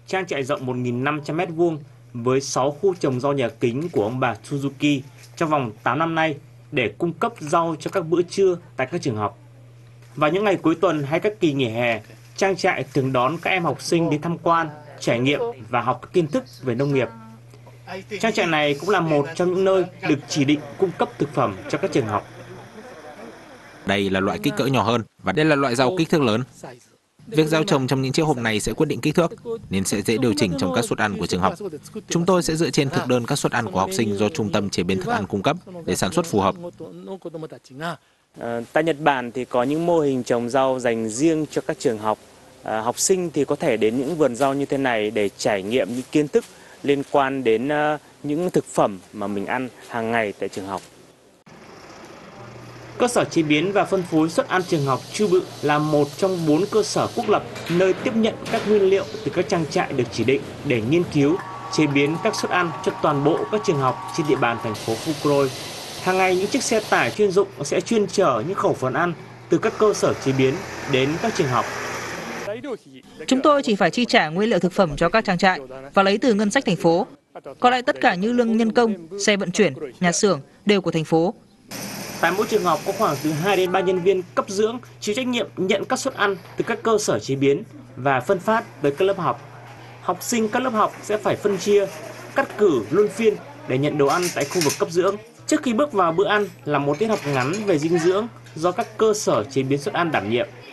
trang trại rộng 1.500 m² với 6 khu trồng rau nhà kính của ông bà Suzuki trong vòng 8 năm nay để cung cấp rau cho các bữa trưa tại các trường học. Vào những ngày cuối tuần hay các kỳ nghỉ hè, trang trại thường đón các em học sinh đến tham quan, trải nghiệm và học các kiến thức về nông nghiệp. Trang trại này cũng là một trong những nơi được chỉ định cung cấp thực phẩm cho các trường học. Đây là loại kích cỡ nhỏ hơn và đây là loại rau kích thước lớn. Việc gieo trồng trong những chiếc hộp này sẽ quyết định kích thước, nên sẽ dễ điều chỉnh trong các suất ăn của trường học. Chúng tôi sẽ dựa trên thực đơn các suất ăn của học sinh do Trung tâm Chế biến Thức ăn cung cấp để sản xuất phù hợp. Tại Nhật Bản thì có những mô hình trồng rau dành riêng cho các trường học. Học sinh thì có thể đến những vườn rau như thế này để trải nghiệm những kiến thức liên quan đến những thực phẩm mà mình ăn hàng ngày tại trường học. Cơ sở chế biến và phân phối suất ăn trường học Chu Bự là một trong 4 cơ sở quốc lập nơi tiếp nhận các nguyên liệu từ các trang trại được chỉ định để nghiên cứu, chế biến các suất ăn cho toàn bộ các trường học trên địa bàn thành phố Fukuroi. Hàng ngày những chiếc xe tải chuyên dụng sẽ chuyên chở những khẩu phần ăn từ các cơ sở chế biến đến các trường học. Chúng tôi chỉ phải chi trả nguyên liệu thực phẩm cho các trang trại và lấy từ ngân sách thành phố. Còn lại tất cả như lương nhân công, xe vận chuyển, nhà xưởng đều của thành phố. Tại mỗi trường học có khoảng từ 2 đến 3 nhân viên cấp dưỡng chịu trách nhiệm nhận các suất ăn từ các cơ sở chế biến và phân phát tới các lớp học. Học sinh các lớp học sẽ phải phân chia, cắt cử luân phiên để nhận đồ ăn tại khu vực cấp dưỡng. Trước khi bước vào bữa ăn là một tiết học ngắn về dinh dưỡng do các cơ sở chế biến suất ăn đảm nhiệm.